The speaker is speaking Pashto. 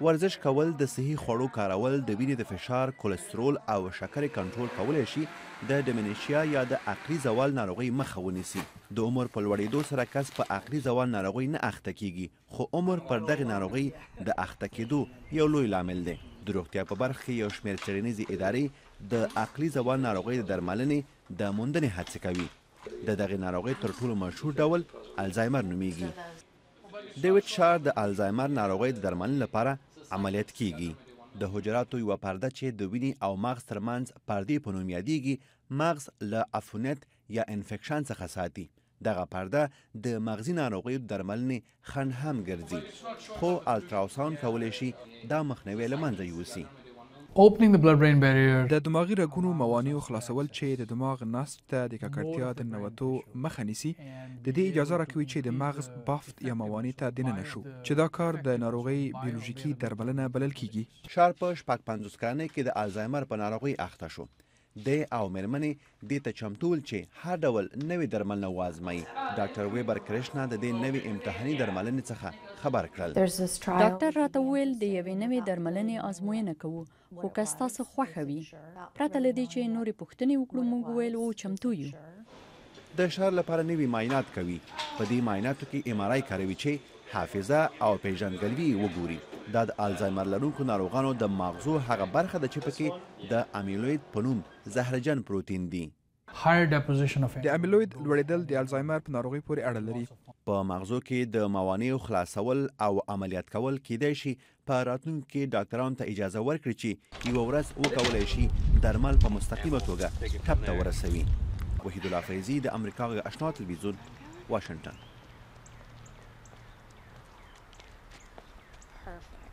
ورزش کول د صحي خوړو کارول د وینې د فشار کلسترول او شکرې کنټرول کولی شي د ډیمنشیا یا د عقلي زوال ناروغۍ مخه ونیسي. د عمر په لوړېدو سره کس په عقلي زوال ناروغۍ نه اخته کیږي، خو عمر پر دغې ناروغۍ د اخته کېدو یو لوی لامل دی. د روغتیا په برخه کې یو شمېر څېړنیزې ادارې د عقلي زوال ناروغۍ د درملنې د موندنې هڅې کوي. د دغې ناروغۍ تر ټولو مشهور ډول الزایمر نومیږي. ډیوډ شار د الزایمر ناروغۍ د درملنې لپاره عملیات کیږي. د حجراتو یوه پرده چې د وینې او مغز ترمنځ پردې په نوم یادیږي، مغز له عفونت یا انفیکشن څخه ساتي. دغه پرده د مغزي ناروغیو درملنې خنډ هم ګرځي، خو الټراساوند کولی شي دا مخنیوی له منځه یوسي. د دماغي رګونو موانعو خلاصول چې د دماغ نسج ته د ککړتیا د ننوتو مخه نیسي، د دې اجازه راکوي چې د مغز بافت یا موانع ته دننه شو، چې دا کار د ناروغۍ بیولوژیکي درملنه بلل کیږي. شار په 56 کلنۍ کې د الزایمر په ناروغۍ اخته شو. دی او مېرمنې دې ته چمتو ول چې هر ډول نوې درملنه وازمایي. ډاکټر ویبر کرشنا د دې نوې امتحاني درملنې څخه خبر کړل. ډاکټر راته وویل د یوې نوې درملنې ازموینه کوو، خو که ستاسو خوښه وي، پرته له دې چې نورې پوښتنې وکړو، موږ ویل و چمتو یو. د شار لپاره نوي معاینات کوي. په دې معایناتو کې MRI کاروي چې حافظه او پیژندګلوي وګوري. دا د الزایمر لرونکو ناروغانو د مغزو هغه برخه ده چې پکې د امیلوید په نوم زهرجن پروتین دی. د امیلوید لوړېدل د الزایمر په ناروغۍ پورې اړه لري. په مغزو کې د موانعو خلاصول او عملیات کول کیدای شي په راتلونکي کې ډاکټرانو ته اجازه ورکړي چې یوه ورځ وکولی شي درمل په مستقیمه توګه ټپ ته ورسوي. وحید الله فیضي، د امریکا غږ آشنا تلویزیون، واشنګټن.